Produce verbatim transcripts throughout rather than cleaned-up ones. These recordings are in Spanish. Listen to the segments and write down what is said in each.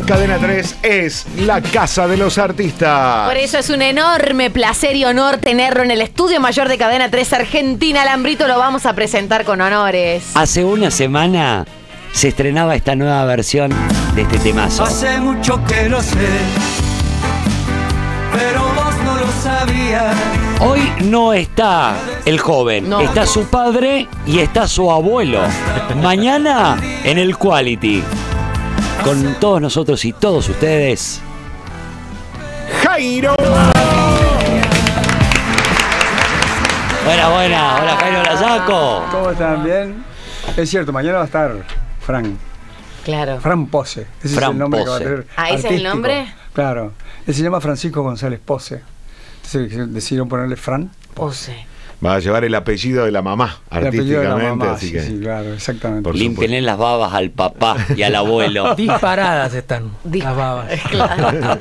Cadena tres es la casa de los artistas. Por eso es un enorme placer y honor tenerlo en el estudio mayor de Cadena tres Argentina. Lambrito, lo vamos a presentar con honores. Hace una semana se estrenaba esta nueva versión de este temazo. Hace mucho que lo sé, pero vos no lo sabías. Hoy no está el joven, no. Está su padre y está su abuelo. Mañana en el Quality. Con todos nosotros y todos ustedes, Jairo. Buena, buena. Hola, Jairo Lazaco. ¿Cómo están? ¿Bien? Es cierto, mañana va a estar Fran. Claro. Fran Pose. Ese Fran es el nombre Pose. que va a tener. Ah, ¿ese es el artístico. nombre? Claro. Él se llama Francisco González Pose. Entonces decidieron ponerle Fran Pose. Pose. Va a llevar el apellido de la mamá, El apellido de la artísticamente, mamá, así sí, que... sí, claro, exactamente. Por Límpienle las babas al papá y al abuelo. Disparadas están Dis- las babas. Claro.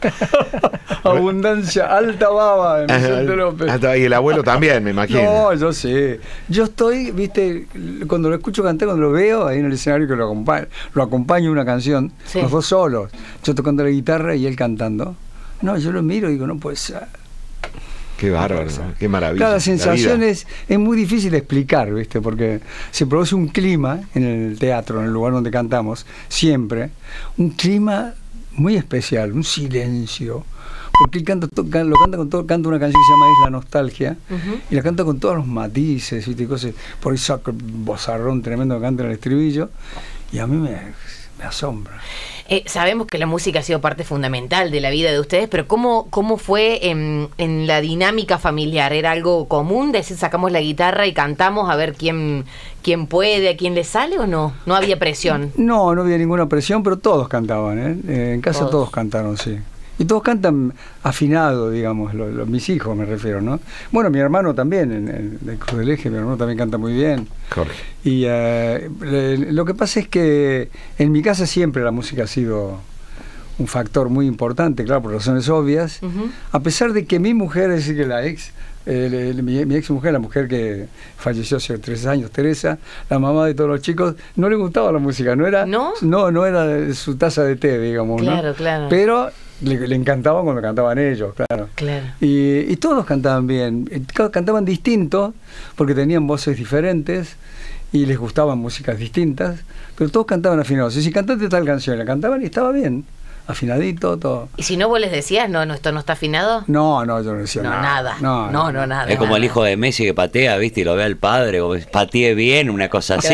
Abundancia, alta baba en Vicente López. Hasta- y el abuelo también, me imagino. No, yo sé. Yo estoy, viste, cuando lo escucho cantar, cuando lo veo ahí en el escenario que lo acompaña, lo acompaño una canción, Sí. los dos solos, yo tocando la guitarra y él cantando. No, yo lo miro y digo, no puede ser. Qué bárbaro, ¿no? Qué maravilla. Cada la sensación vida. es, es muy difícil de explicar, ¿viste? Porque se produce un clima en el teatro, en el lugar donde cantamos, siempre, un clima muy especial, un silencio. Porque él canta, to- can- lo canta con todo, canta una canción que se llama Es la Nostalgia, Ujú. y la canta con todos los matices, ¿viste? Cosas, por ahí saca un bozarrón tremendo que canta en el estribillo, y a mí me, me asombra. Eh, sabemos que la música ha sido parte fundamental de la vida de ustedes, pero ¿cómo, cómo fue en, en la dinámica familiar? ¿Era algo común? Decir, sacamos la guitarra y cantamos a ver quién, quién puede, a quién le sale o no? No había presión. No, no había ninguna presión, pero todos cantaban, ¿eh? Eh, en casa Todos. todos. cantaron, sí. Y todos cantan afinado, digamos, lo- lo- mis hijos me refiero, ¿no? Bueno, mi hermano también, en, en el Cruz del Eje, mi hermano también canta muy bien. Jorge. Y eh, le- lo que pasa es que en mi casa siempre la música ha sido un factor muy importante, claro, por razones obvias, Ujú. a pesar de que mi mujer, es decir, que la ex, eh, le- le- mi, mi ex mujer, la mujer que falleció hace tres años, Teresa, la mamá de todos los chicos, no le gustaba la música, no era, ¿No? no, no era de su taza de té, digamos, ¿no? Claro, claro. Pero le, le encantaba cuando cantaban ellos, claro. Claro. Y, y todos cantaban bien, Eh, ca- cantaban distinto, porque tenían voces diferentes y les gustaban músicas distintas, pero todos cantaban afinados. Y si cantaste tal canción, la cantaban y estaba bien, afinadito, todo. ¿Y si no vos les decías, no, no, esto no está afinado? No, no, yo no decía No, nada. nada. No, no, no, nada. Es como nada. el hijo de Messi que patea, ¿viste? Y lo ve al padre, o patee bien, una cosa así.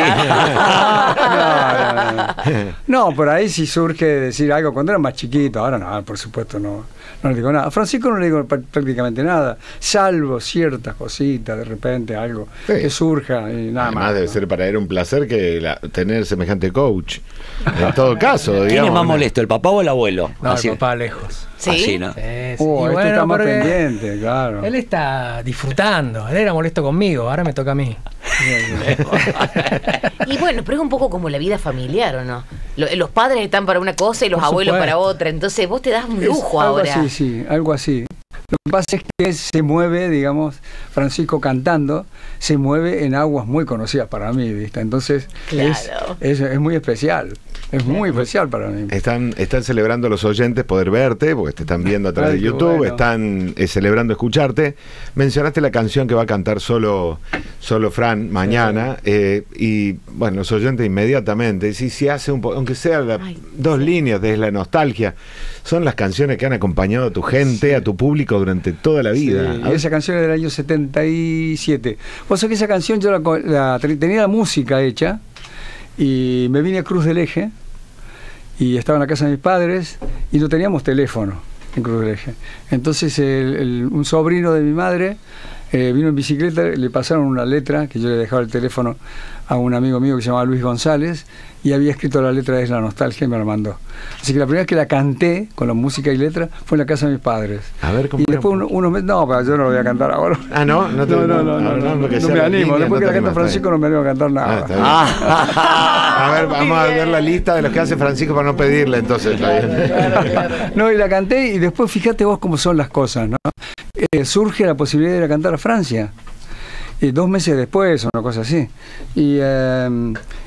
No, no, no. No, por ahí sí surge decir algo cuando era más chiquito, ahora no, por supuesto no, no le digo nada. A Francisco no le digo pr- prácticamente nada, salvo ciertas cositas, de repente algo Sí. que surja y nada Además más. debe ¿no? ser para él un placer que la- tener semejante coach. En todo caso, digamos. ¿Quién es más ¿no? molesto, el papá o el abuelo? No, Así, el papá lejos. ¿Sí? así, ¿no? Sí, sí. Oh, Y este bueno, está más porque pendiente, claro. Él está disfrutando. Él era molesto conmigo, ahora me toca a mí. Y bueno, pero es un poco como la vida familiar, ¿o no? Lo- los padres están para una cosa y los Por abuelos supuesto. para otra. Entonces vos te das un Es lujo algo ahora. así, sí, algo así. Lo que pasa es que se mueve, digamos, Francisco cantando, se mueve en aguas muy conocidas para mí, ¿viste? Entonces es, Claro. es, es muy especial, es muy especial para mí. Están, están celebrando los oyentes poder verte, porque te están viendo a través Ay, de qué YouTube, bueno. están eh, celebrando escucharte. Mencionaste la canción que va a cantar solo, solo Fran mañana, eh, y bueno, los oyentes inmediatamente, si, si hace un po- aunque sea la- Ay, dos líneas de La Nostalgia, son las canciones que han acompañado a tu gente, a tu público durante toda la vida. Sí, A y ver, esa canción es del año setenta y siete. Vos sabés que esa canción yo la, co- la- tenía la música hecha y me vine a Cruz del Eje y estaba en la casa de mis padres y no teníamos teléfono en Cruz del Eje. Entonces el- el- un sobrino de mi madre eh, vino en bicicleta, le pasaron una letra que yo le dejaba el teléfono a un amigo mío que se llamaba Luis González y había escrito la letra de Es la Nostalgia y me la mandó. Así que la primera vez que la canté con la música y letra fue en la casa de mis padres. a ver cómo Y después era? uno- unos meses, no, pero yo no lo voy a cantar ahora. Ah, no, no, te- No, no, no, no, no, porque no sea me la animo. línea, Después no que te la canta animas, Francisco está no me animo a cantar bien. Ah, nada. está bien. Ah. A ver, vamos a ver la lista de los que hace Francisco para no pedirle, entonces. Está bien. No, y la canté y después fíjate vos cómo son las cosas, ¿no? Eh, surge la posibilidad de ir a cantar a Francia. Y dos meses después, una cosa así. Y, eh,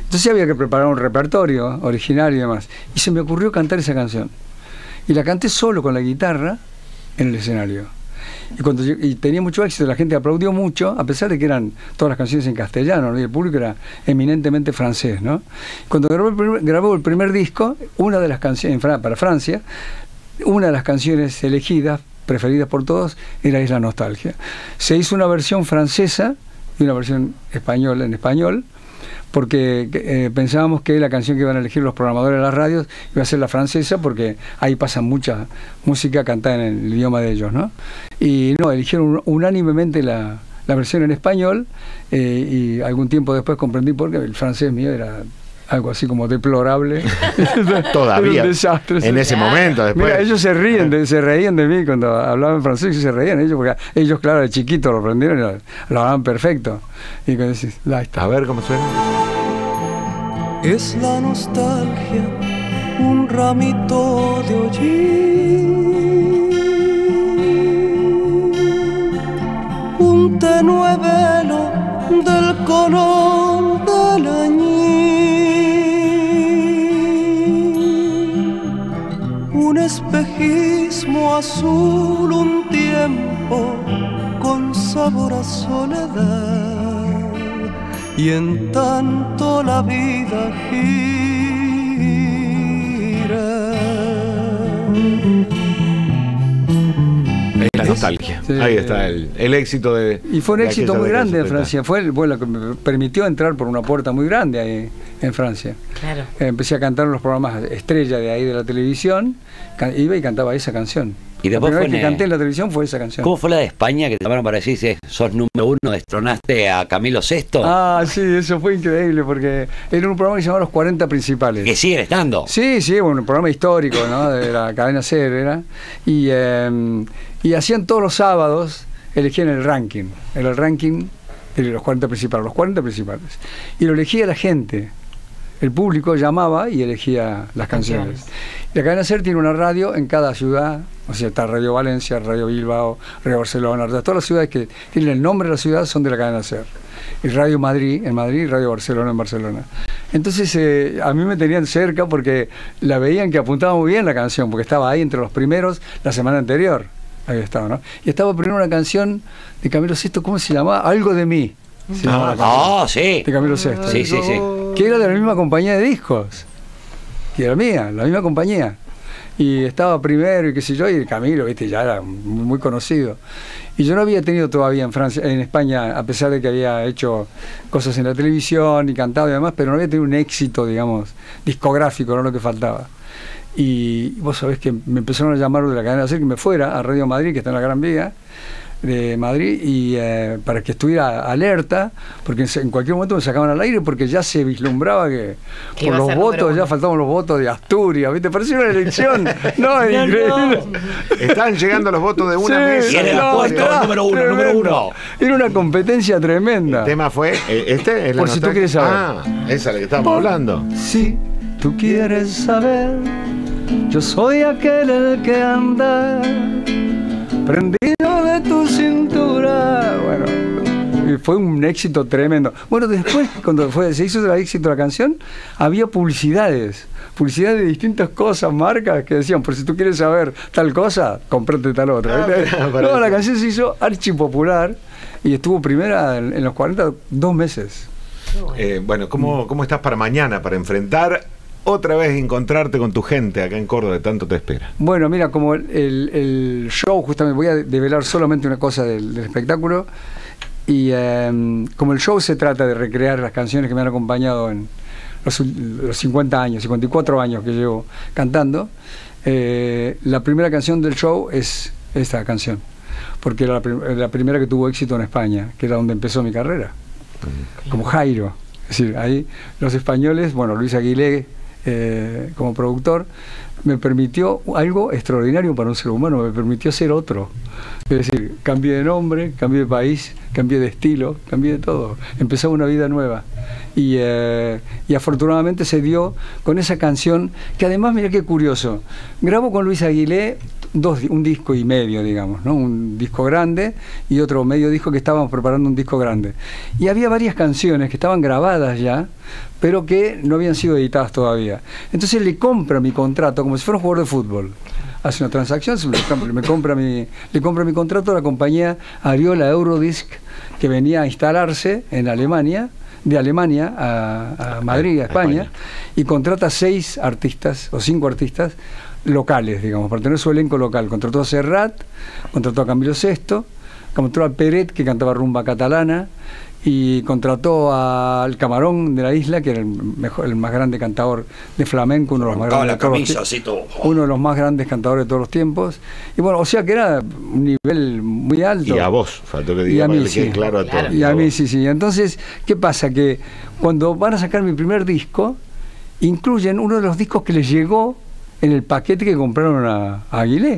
Entonces había que preparar un repertorio original y demás. Y se me ocurrió cantar esa canción. Y la canté solo con la guitarra en el escenario. Y, cuando yo, y tenía mucho éxito, la gente aplaudió mucho, a pesar de que eran todas las canciones en castellano, ¿no? Y el público era eminentemente francés, ¿no? Cuando grabó el primer, grabó el primer disco, una de las canciones, para Francia, una de las canciones elegidas, preferidas por todos, era Isla Nostalgia. Se hizo una versión francesa y una versión española en español, porque eh, pensábamos que la canción que iban a elegir los programadores de las radios iba a ser la francesa, porque ahí pasa mucha música cantada en el idioma de ellos, ¿no? Y no, eligieron unánimemente la, la versión en español, eh, y algún tiempo después comprendí por qué el francés mío era algo así como deplorable. Todavía. Era un desastre. En ese momento, después. Mira, ellos se ríen, de, se reían de mí cuando hablaban francés, y se reían ellos, porque ellos, claro, de chiquitos lo aprendieron y lo, lo hablaban perfecto. Y cuando decís, ahí está. A ver cómo suena. Es la nostalgia, un ramito de hollín, un tenue velo del color del añil, un espejismo azul, un tiempo con sabor a soledad. Y en tanto la vida gira. Es la nostalgia. Sí. Ahí está el, el éxito de. Y fue un de éxito aquella muy década grande en setenta. Francia. Fue, el, fue lo que me permitió entrar por una puerta muy grande ahí en Francia. Claro. Eh, empecé a cantar en los programas estrella de ahí de la televisión. Can, iba y cantaba esa canción. Y La después primera fue vez que en- canté en la televisión fue esa canción. ¿Cómo fue la de España que te llamaron para decir si sos número uno, destronaste a Camilo sexto? Ah, sí, eso fue increíble porque era un programa que se llamaba Los cuarenta Principales. Que siguen estando. Sí, sí, bueno, un programa histórico, ¿no? De la cadena SER era. Y, eh, y hacían todos los sábados, elegían el ranking. Era el ranking de los cuarenta principales, los cuarenta principales. Y lo elegía la gente. El público llamaba y elegía las canciones. Y la cadena SER tiene una radio en cada ciudad. O sea, está Radio Valencia, Radio Bilbao, Radio Barcelona. Todas las ciudades que tienen el nombre de la ciudad son de la cadena SER. Y Radio Madrid en Madrid y Radio Barcelona en Barcelona. Entonces eh, a mí me tenían cerca porque la veían que apuntaba muy bien la canción, porque estaba ahí entre los primeros la semana anterior. Ahí estaba, ¿no? Y estaba primero una canción de Camilo sexto, ¿cómo se llamaba? Algo de mí. Se llamaba la canción. Ah, sí. De Camilo sexto. Sí, sí, sí. Que era de la misma compañía de discos. Que era mía, la misma compañía. Y estaba primero y qué sé yo, y Camilo, viste, ya era muy, muy conocido. Y yo no había tenido todavía en Francia, en España, a pesar de que había hecho cosas en la televisión y cantado y demás, pero no había tenido un éxito, digamos, discográfico, no lo que faltaba. Y vos sabés que me empezaron a llamar de la cadena SER que me fuera a Radio Madrid, que está en la Gran Vía de Madrid, y eh, para que estuviera alerta, porque en, en cualquier momento me sacaban al aire, porque ya se vislumbraba que Que por iba a los ser número votos, uno. ya faltaban los votos de Asturias, ¿viste? Parecía una elección. No, es No, increíble. Están llegando los votos de una Sí, mesa. Y en el no, puesto era número uno, número tremendo. uno. Era una competencia tremenda. El tema fue. eh, ¿Este? ¿Es la Por si tú nostalgia? quieres saber. Ah, esa es la que estábamos hablando. Si tú quieres saber, yo soy aquel el que anda prendido de tu cintura. Bueno, y fue un éxito tremendo. Bueno, después, cuando fue, se hizo el éxito la canción, había publicidades. Publicidades de distintas cosas, marcas, que decían, por si tú quieres saber tal cosa, comprate tal otra. Ah, ¿viste? pero, pero no, la eso. canción se hizo archipopular y estuvo primera en, en los cuarenta dos meses. Eh, bueno, ¿cómo, ¿cómo estás para mañana? Para enfrentar otra vez, encontrarte con tu gente acá en Córdoba, de tanto te espera. Bueno, mira, como el, el- el show, justamente voy a develar solamente una cosa del, del espectáculo, y eh, como el show se trata de recrear las canciones que me han acompañado en los, ul- los cincuenta años, cincuenta y cuatro años que llevo cantando, eh, la primera canción del show es esta canción, porque era la, prim- la primera que tuvo éxito en España, que era donde empezó mi carrera, como Jairo. Es decir, ahí los españoles, bueno, Luis Aguilé, eh, como productor, me permitió algo extraordinario para un ser humano, me permitió ser otro. Es decir, cambié de nombre, cambié de país, cambié de estilo, cambié de todo. Empezaba una vida nueva. Y, eh, y afortunadamente se dio con esa canción, que además, mira qué curioso, grabo con Luis Aguilé dos, un disco y medio, digamos, ¿no? Un disco grande y otro medio disco que estábamos preparando un disco grande. Y había varias canciones que estaban grabadas ya, pero que no habían sido editadas todavía. Entonces le compra mi contrato como si fuera un jugador de fútbol. Hace una transacción, me compra mi, le compra mi contrato a la compañía Ariola Eurodisc, que venía a instalarse en Alemania, de Alemania a, a Madrid, a España, España, y contrata seis artistas, o cinco artistas, locales, digamos, para tener su elenco local. Contrató a Serrat, contrató a Camilo Sesto, contrató a Peret, que cantaba rumba catalana, y contrató al Camarón de la isla, que era el, mejor, el más grande cantador de flamenco, uno de los más grandes, la de todos camisa, los así todo. uno de los más grandes cantadores de todos los tiempos. Y bueno, o sea que era un nivel muy alto. Y a vos, faltó que diga, y a mí, para que sí. quede claro a Claro. todos. Y a mí sí, sí. Entonces, ¿qué pasa? Que cuando van a sacar mi primer disco, incluyen uno de los discos que les llegó en el paquete que compraron a, a Aguilé.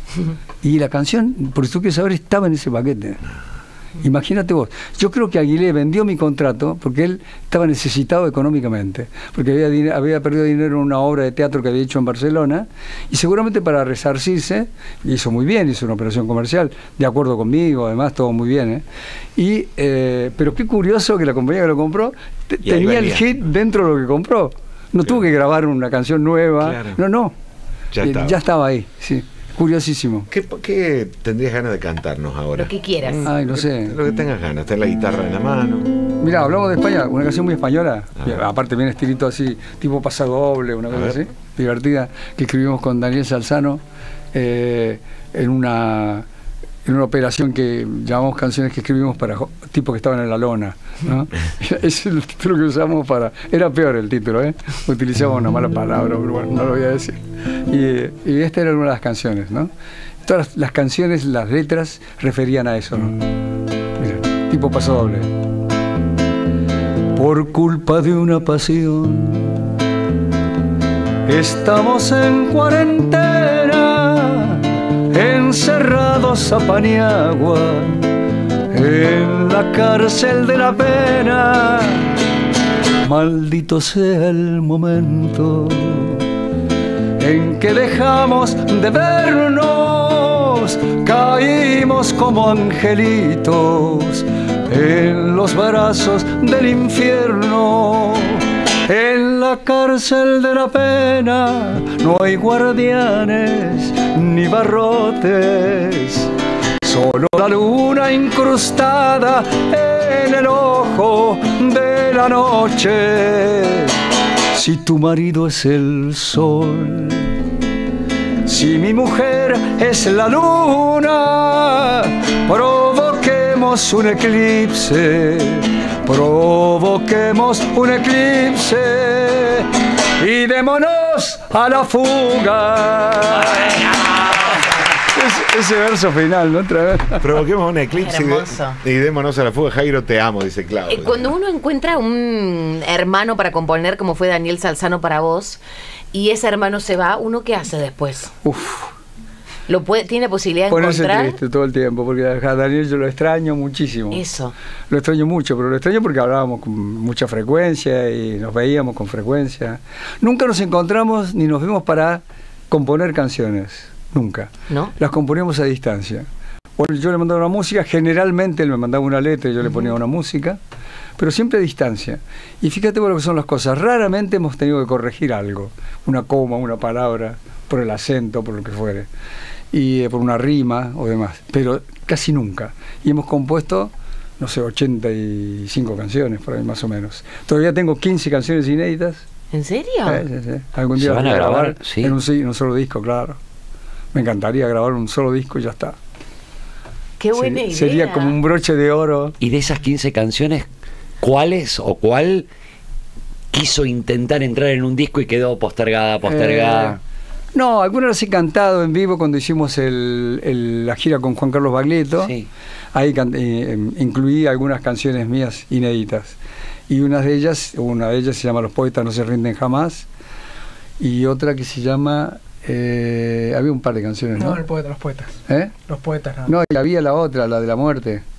Y la canción, por eso que saber, estaba en ese paquete. Imagínate vos. Yo creo que Aguilé vendió mi contrato porque él estaba necesitado económicamente, porque había, había perdido dinero en una obra de teatro que había hecho en Barcelona, y seguramente para resarcirse, hizo muy bien, hizo una operación comercial, de acuerdo conmigo, además todo muy bien, ¿eh? Y, eh, pero qué curioso que la compañía que lo compró te, tenía el hit dentro de lo que compró. No claro. tuvo que grabar una canción nueva, claro. no, no, ya estaba. ya estaba ahí, sí. Curiosísimo. ¿Qué, ¿Qué tendrías ganas de cantarnos ahora? Lo que quieras. Ay, no sé. Lo que tengas ganas. Ten la guitarra en la mano. Mira, hablamos de España, una canción muy española. Ah. Aparte viene estilito así, tipo pasadoble, una cosa así, divertida, que escribimos con Daniel Salzano eh, en una en una operación que llamamos Canciones que escribimos para tipos que estaban en la lona, ¿no? Ese es el título que usamos para... Era peor el título, ¿eh? Utilizamos una mala palabra, pero bueno, no lo voy a decir. Y, y esta era una de las canciones, ¿no? Todas las, las canciones, las letras referían a eso, ¿no? Mira, tipo pasodoble. Por culpa de una pasión estamos en cuarentena, encerrados a Paniagua, en la cárcel de la pena. Maldito sea el momento en que dejamos de vernos, caímos como angelitos en los brazos del infierno. En la cárcel de la pena no hay guardianes ni barrotes, solo la luna incrustada en el ojo de la noche. Si tu marido es el sol, si mi mujer es la luna, provoquemos un eclipse, provoquemos un eclipse y démonos a la fuga. Es, ese verso final, ¿no? Otra vez. Provoquemos un eclipse y, de, y démonos a la fuga. Jairo, te amo, dice Claudio. Eh, cuando uno encuentra un hermano para componer, como fue Daniel Salzano para vos, y ese hermano se va, ¿uno qué hace después? Uf. ¿Lo puede, ¿Tiene posibilidad de Ponerse encontrar? triste todo el tiempo, porque a Daniel yo lo extraño muchísimo. Eso. Lo extraño mucho, pero lo extraño porque hablábamos con mucha frecuencia y nos veíamos con frecuencia. Nunca nos encontramos ni nos vimos para componer canciones, nunca. ¿No? Las componíamos a distancia. Bueno, yo le mandaba una música, generalmente él me mandaba una letra y yo uh-huh. le ponía una música, pero siempre a distancia. Y fíjate por lo que son las cosas, raramente hemos tenido que corregir algo, una coma, una palabra, por el acento, por lo que fuere, y eh, por una rima o demás, pero casi nunca. Y hemos compuesto, no sé, ochenta y cinco canciones, por ahí más o menos. Todavía tengo quince canciones inéditas. ¿En serio? Sí, sí, sí. Algún día ¿Se van a grabar? grabar sí. en, un, en un solo disco, claro. Me encantaría grabar un solo disco y ya está. Qué buena sería, idea. Sería como un broche de oro. Y de esas quince canciones, ¿cuáles o cuál quiso intentar entrar en un disco y quedó postergada, postergada? Eh, no, algunas las he cantado en vivo cuando hicimos el, el, la gira con Juan Carlos Baglietto. Sí. Ahí can, eh, incluí algunas canciones mías inéditas. Y una de ellas, una de ellas se llama Los poetas no se rinden jamás. Y otra que se llama... Eh, había un par de canciones, ¿no? No, el poeta, los poetas. ¿Eh? Los poetas, no. No, y había la otra, la de la muerte.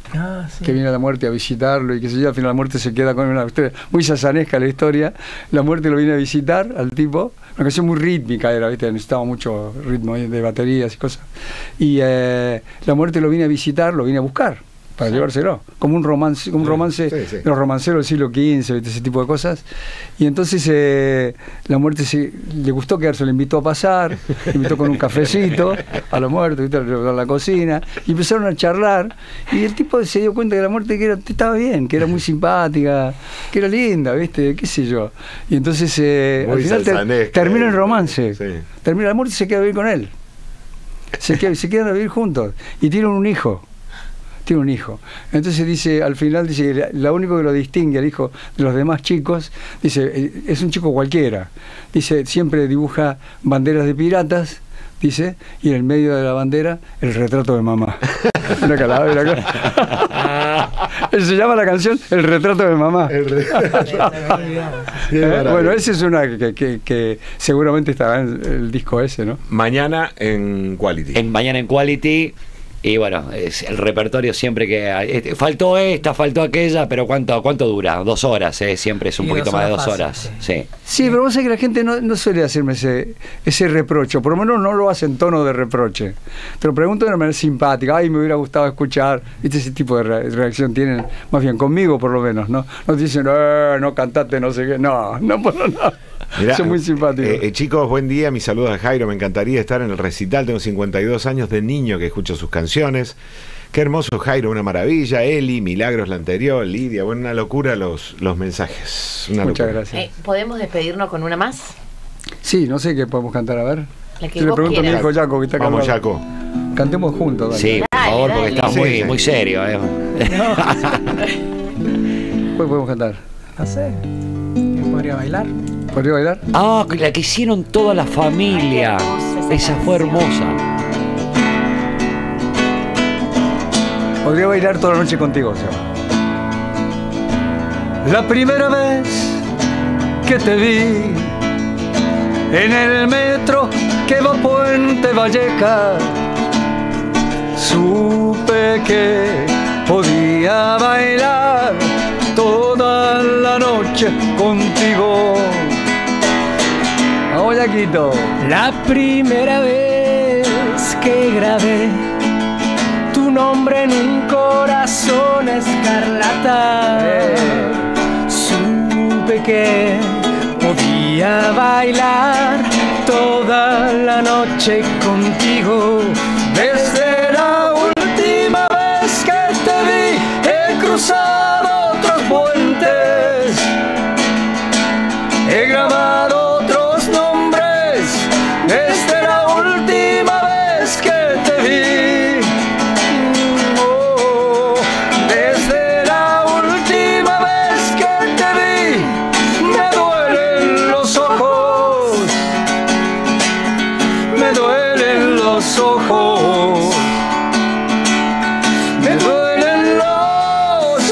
Ah, sí. Que viene la muerte a visitarlo y que se yo, al final la muerte se queda con una historia muy sasanesca la historia. La muerte lo viene a visitar al tipo, una canción muy rítmica era, ¿viste? Necesitaba mucho ritmo de baterías y cosas. Y eh, la muerte lo viene a visitar, lo viene a buscar para sí. llevárselo, como un romance, como un romance, sí, sí. los romanceros del siglo quince, ¿viste? Ese tipo de cosas. Y entonces eh, la muerte se, le gustó quedarse, le invitó a pasar, le invitó con un cafecito a la muerte, ¿viste? A la cocina, y empezaron a charlar, y el tipo se dio cuenta que la muerte que era, estaba bien, que era muy simpática, que era linda, ¿viste? Qué sé yo. Y entonces eh, al final ter, termina el romance, sí. termina la muerte y se queda a vivir con él. Se, queda, se quedan a vivir juntos, y tienen un hijo. Tiene un hijo. Entonces dice, al final dice que lo único que lo distingue al hijo de los demás chicos, dice, es un chico cualquiera. Dice, siempre dibuja banderas de piratas, dice, y en el medio de la bandera, el retrato de mamá. Una calavera acá. Se llama la canción El retrato de mamá. El retrato. ¿Eh? Bueno, esa es una que, que, que seguramente estará en el disco ese, ¿no? Mañana en Quality. En Mañana en Quality. Y bueno, es el repertorio siempre que... Faltó esta, faltó aquella, pero ¿cuánto cuánto dura? Dos horas, ¿eh? Siempre es un y poquito más de dos fácil, horas. Sí, sí. sí pero vos sabés que la gente no, no suele hacerme ese, ese reproche, por lo menos no lo hace en tono de reproche. Te lo pregunto de una manera simpática, ay, me hubiera gustado escuchar, ¿viste? Ese tipo de re reacción tienen, más bien conmigo por lo menos, ¿no? No te dicen, eh, no cantaste, no sé qué, no, no por nada. Mirá, son muy simpáticos. Eh, eh, chicos, buen día, mis saludos a Jairo, me encantaría estar en el recital, tengo cincuenta y dos años de niño que escucho sus canciones. Qué hermoso Jairo, una maravilla. Eli, Milagros la anterior, Lidia, bueno, una locura los, los mensajes. Una Muchas locura. gracias. Eh, ¿Podemos despedirnos con una más? Sí, no sé qué podemos cantar, a ver. La que Yo le pregunto quieras. a mi hijo Yaco, que está acá. Vamos, Yaco. Cantemos juntos, dale. Sí, por Dale, favor, dale. porque estás Sí, muy, sí. muy serio. ¿eh? ¿Cuál podemos cantar? No sé. ¿Quién podría bailar? ¿Podría bailar? Ah, la que hicieron toda la familia. Ay, qué hermosa esa Esa fue canción. hermosa. Podría bailar toda la noche contigo, o sea. La primera vez que te vi en el metro que va a Puente Vallecas, supe que podía bailar toda la noche contigo. Vamos, Yaquito. La primera vez que grabé tu nombre en un corazón escarlata, supe que podía bailar toda la noche contigo. Desde la última vez que te vi, he cruzado otros puentes, he grabado otros nombres. Desde la última vez que te vi, oh, desde la última vez que te vi, me duelen los ojos, me duelen los ojos, me duelen los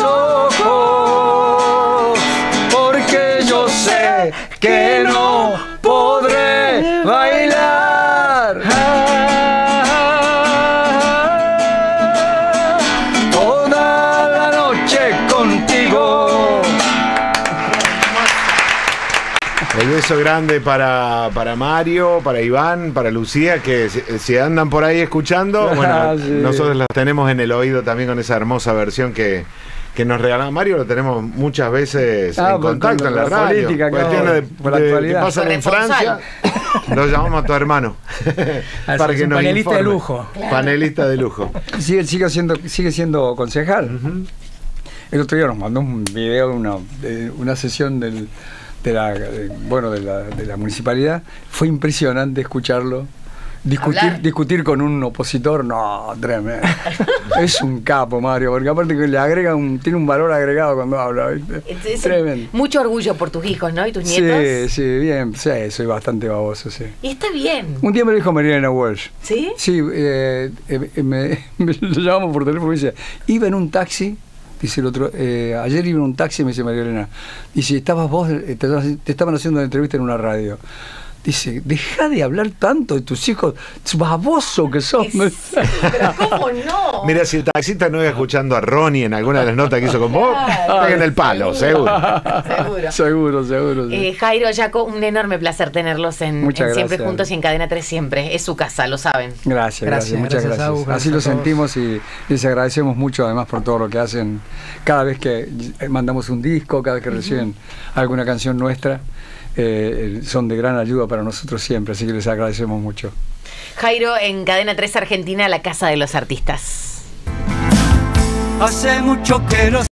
ojos, porque yo sé que no podré bailar toda la noche contigo. El beso grande para, para Mario, para Iván, para Lucía, que si, si andan por ahí escuchando, bueno, Sí. nosotros los tenemos en el oído también con esa hermosa versión que, que nos regaló Mario, lo tenemos muchas veces Ah, en por- contacto por en la, la radio. política, claro, Cuestiones de, por la de- actualidad. que pasan en Corresponsal. Francia, lo llamamos a tu hermano. Así es, un panelista de informe. lujo. Panelista de lujo. Sigue, sigue, siendo, sigue siendo concejal. El otro día nos mandó un video de una, de una sesión del, de, la, de- bueno, de, la, de la municipalidad. Fue impresionante escucharlo. Discutir, Hablar. discutir con un opositor, no, tremendo. Es un capo, Mario, porque aparte que le agrega un, tiene un valor agregado cuando habla, ¿viste? Es- es Tremendo. mucho orgullo por tus hijos, ¿no? Y tus Sí, nietos. sí, bien, sí, soy bastante baboso, sí. Y está bien. Un día me lo dijo Mariana Walsh. ¿Sí? Sí, eh, eh, me, me lo llamamos por teléfono y me dice, iba en un taxi, dice el otro, eh, ayer iba en un taxi, me dice María Elena, dice, estabas vos, eh, te, te estaban haciendo una entrevista en una radio. Dice, deja de hablar tanto de tus hijos, baboso que sos. Es- pero ¿cómo no? Mira, si el taxista no iba escuchando a Ronnie en alguna de las notas que hizo con vos, Claro. peguen el palo, seguro. Seguro. Seguro, seguro. Sí. Eh, Jairo, Jaco, un enorme placer tenerlos en, Muchas en Siempre gracias. Juntos y en Cadena tres Siempre. Es su casa, lo saben. Gracias, gracias, Gracias, muchas gracias, gracias. Agus, gracias Así lo a todos. sentimos y les agradecemos mucho además por todo lo que hacen. Cada vez que mandamos un disco, cada vez que reciben alguna canción nuestra, eh, son de gran ayuda para nosotros siempre, así que les agradecemos mucho. Jairo, en Cadena tres Argentina, la casa de los artistas. Hace mucho que los